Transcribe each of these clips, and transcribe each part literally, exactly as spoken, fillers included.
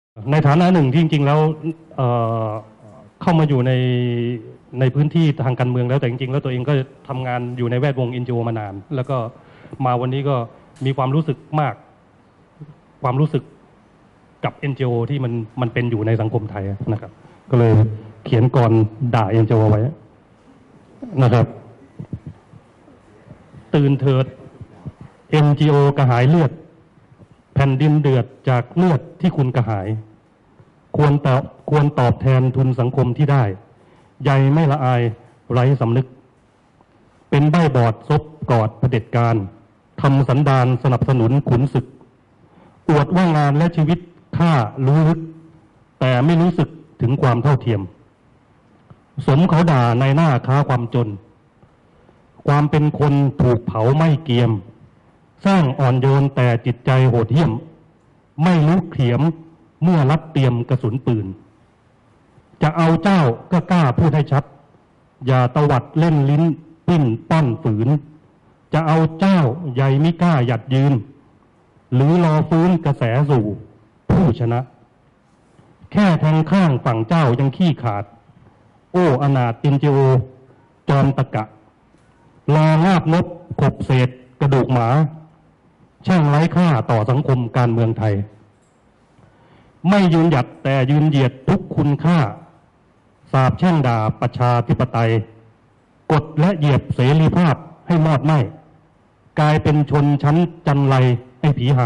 ในฐานะหนึ่งที่จริงๆแล้วเเข้ามาอยู่ในในพื้นที่ทางการเมืองแล้วแต่จริงๆแล้วตัวเองก็ทำงานอยู่ในแวดวง เอ็น จี โอ มานานแล้วก็มาวันนี้ก็มีความรู้สึกมากความรู้สึกกับ เอ็น จี โอ ที่มันมันเป็นอยู่ในสังคมไทยนะครับก็เลยเขียนกรด่า เอ็น จี โอ ไว้นะครับตื่นเถิด เอ็น จี โอ กระหายเลือดแผ่นดินเดือดจากเลือดที่คุณกระหายควรตอบควรตอบแทนทุนสังคมที่ได้ใยไม่ละอายไร้สำนึกเป็นใบ้บอดซบกอดเผด็จการทำสันดานสนับสนุนขุนศึกอวดว่างานและชีวิตข้ารู้ลึกแต่ไม่รู้สึกถึงความเท่าเทียมสมเขาด่าในหน้าค้าความจนความเป็นคนถูกเผาไม่เกียมสร้างอ่อนโยนแต่จิตใจโหดเหี้ยมไม่รู้เขียมเมื่อรับเตรียมกระสุนปืนจะเอาเจ้าก็กล้าพูดให้ชัดอย่าตวัดเล่นลิ้นปิ้นป้อนฝืนจะเอาเจ้าใหญ่ไม่กล้าหยัดยืนหรือรอฟื้นกระแสสู่ผู้ชนะแค่ทางข้างฝั่งเจ้ายังขี้ขาดโอ้อนาถ เอ็น จี โอ จอมตะกะรองาบนบขบเศษกระดูกหมาช่างไร้ค่าต่อสังคมการเมืองไทยไม่ยืนหยัดแต่ยืนเหยียดทุกคุณค่าสาบแช่งด่าประชาธิปไตยกดและเหยียบเสรีภาพให้มอดไหม้กลายเป็นชนชั้นจันไรให้ผีหา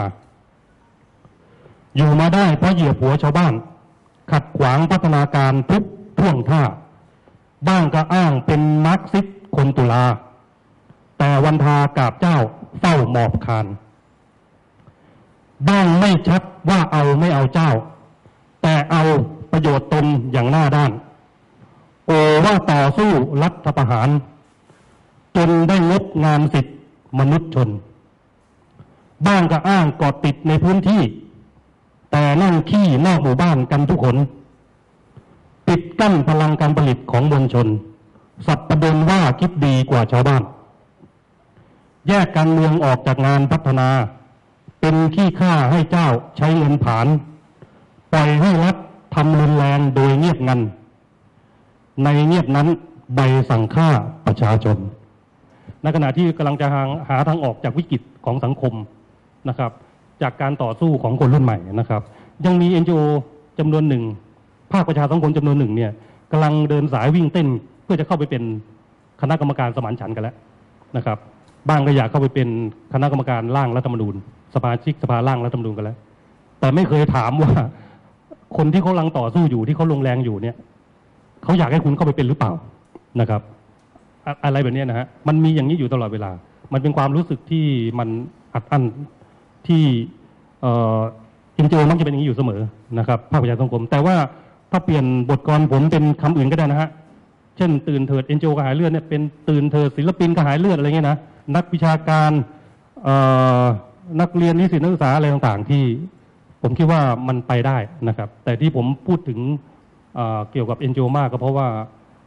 อยู่มาได้เพราะเหยียบหัวชาวบ้านขัดขวางพัฒนาการทุกท่วงท่าบ้างก็อ้างเป็นมาร์กซิสต์คนตุลาแต่วันทากาบเจ้าเฝ้าหมอบคานบ้างไม่ชัดว่าเอาไม่เอาเจ้าแต่เอาประโยชน์ตนอย่างหน้าด้านโอว่าต่อสู้รัฐประหารจนได้งดงามสิทธิมนุษยชนบ้างก็อ้างเกาะติดในพื้นที่แต่นั่งขี้นอกหมู่บ้านกันทุกคนปิดกั้นพลังการผลิตของมวลชนสับประเด็นว่าคิดดีกว่าชาวบ้านแยกการเมืองออกจากงานพัฒนาเป็นขี้ข้าให้เจ้าใช้เงินผานปล่อยให้รัฐทำรุนแรงโดยเงียบงันในเงียบนั้นใบสั่งฆ่าประชาชนในขณะที่กำลังจะหาหาทางออกจากวิกฤตของสังคมนะครับจากการต่อสู้ของคนรุ่นใหม่นะครับยังมี เอ็น จี โอ จำนวนหนึ่งภาคประชาสังคมจำนวนหนึ่งเนี่ยกำลังเดินสายวิ่งเต้นเพื่อจะเข้าไปเป็นคณะกรรมการสมานฉันท์กันแล้วนะครับบ้างก็อยากเข้าไปเป็นคณะกรรมการร่างรัฐธรรมนูญสมาชิกสภาร่างรัฐธรรมนูญกันแล้วแต่ไม่เคยถามว่าคนที่เขากำลังต่อสู้อยู่ที่เขาลงแรงอยู่เนี่ยเขาอยากให้คุณเข้าไปเป็นหรือเปล่านะครับอะไรแบบนี้นะฮะมันมีอย่างนี้อยู่ตลอดเวลามันเป็นความรู้สึกที่มันอัดอั้นที่เอ่อจริงๆมักจะเป็นอย่างนี้อยู่เสมอนะครับภาคประชาสังคมแต่ว่าถ้าเปลี่ยนบทกลผมเป็นคำอื่นก็ได้นะฮะเช่นตื่นเถิด เอ็น จี โอ กระหายเลือดเนี่ยเป็นตื่นเถิดศิลปินกระหายเลือดอะไรเงี้ยนะนักวิชาการนักเรียนนิสิตนักศึกษาอะไรต่างๆที่ผมคิดว่ามันไปได้นะครับแต่ที่ผมพูดถึงเ, เกี่ยวกับ เอ็น จี โอ มากก็เพราะว่า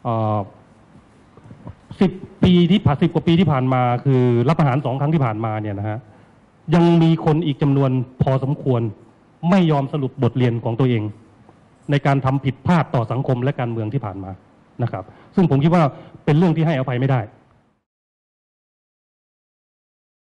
สิบปีที่ผ่านสิบกว่าปีที่ผ่านมาคือรัฐประหารสองครั้งที่ผ่านมาเนี่ยนะฮะยังมีคนอีกจำนวนพอสมควรไม่ยอมสรุปบทเรียนของตัวเองในการทำผิดพลาดต่อสังคมและการเมืองที่ผ่านมานะครับซึ่งผมคิดว่าเป็นเรื่องที่ให้อภัยไม่ได้